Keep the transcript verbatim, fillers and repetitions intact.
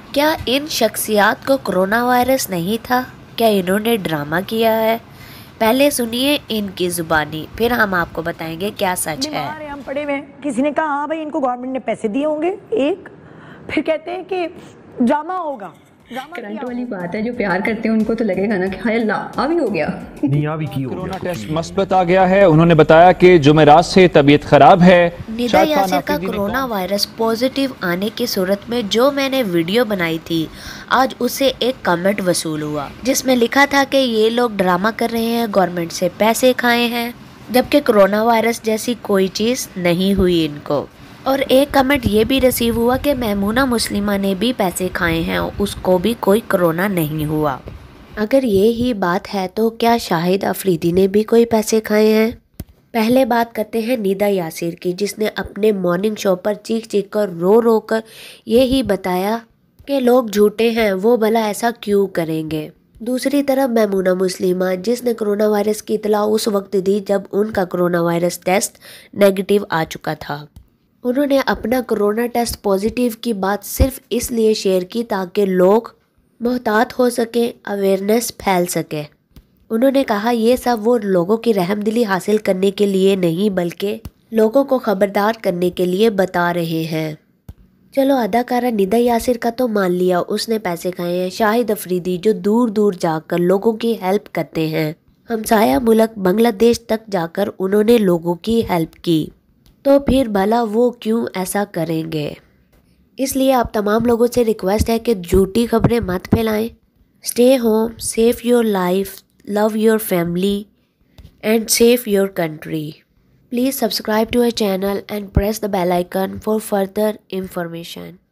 क्या इन शख्सियात को corona virus नहीं था? क्या इन्होंने ड्रामा किया है? पहले सुनिए इनकी जुबानी, फिर हम आपको बताएंगे क्या सच है। बीमार है, हम पड़े हुए हैं। किसी ने कहा हाँ भाई इनको गवर्नमेंट ने पैसे दिए होंगे, एक फिर कहते हैं कि ड्रामा होगा। करंट वाली बात है, जो प्यार करते हैं उनको तो लगेगा ना कि हाय अल्लाह आ भी हो गया। नहीं आ भी की हो कोरोना टेस्ट मस्बत आ गया है। उन्होंने बताया कि जुमेरात से तबीयत खराब है। निदा यासिर का कोरोना वायरस पॉजिटिव आने की सूरत में जो मैंने वीडियो बनाई थी, आज उसे एक कमेंट वसूल हुआ जिसमें लिखा था कि ये लोग ड्रामा कर रहे हैं, गवर्नमेंट से पैसे खाए हैं, जबकि कोरोना वायरस जैसी कोई चीज़ नहीं हुई इनको। और एक कमेंट ये भी रिसीव हुआ कि महमूना मुस्लिमा ने भी पैसे खाए हैं, उसको भी कोई कोरोना नहीं हुआ। अगर ये ही बात है तो क्या शाहिद अफरीदी ने भी कोई पैसे खाए हैं? पहले बात करते हैं निदा यासिर की, जिसने अपने मॉर्निंग शो पर चीख चीख कर रो रो कर ये ही बताया कि लोग झूठे हैं, वो भला ऐसा क्यों करेंगे। दूसरी तरफ महमूना मुस्लिमा, जिसने कोरोना वायरस की इतला उस वक्त दी जब उनका कोरोना वायरस टेस्ट नेगेटिव आ चुका था। उन्होंने अपना कोरोना टेस्ट पॉजिटिव की बात सिर्फ इसलिए शेयर की ताकि लोग मोहतात हो सके, अवेयरनेस फैल सके। उन्होंने कहा ये सब वो लोगों की रहमदिली हासिल करने के लिए नहीं बल्कि लोगों को खबरदार करने के लिए बता रहे हैं। चलो, अदाकारा निदा यासिर का तो मान लिया, उसने पैसे खाए हैं। शाहिद अफरीदी जो दूर दूर जाकर लोगों की हेल्प करते हैं, हमसाया मुल्क बांग्लादेश तक जाकर उन्होंने लोगों की हेल्प की, तो फिर भला वो क्यों ऐसा करेंगे। इसलिए आप तमाम लोगों से रिक्वेस्ट है कि झूठी खबरें मत फैलाएं। Stay home, save your life, love your family and save your country. Please subscribe to our channel and press the bell icon for further information.